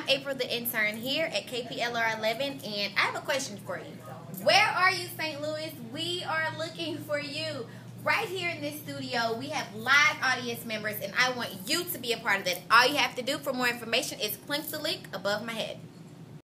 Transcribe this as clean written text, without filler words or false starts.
April the intern here at KPLR 11, and I have a question for you. Where are you, St. Louis? We are looking for you. Right here in this studio, we have live audience members, and I want you to be a part of that. All you have to do for more information is click the link above my head.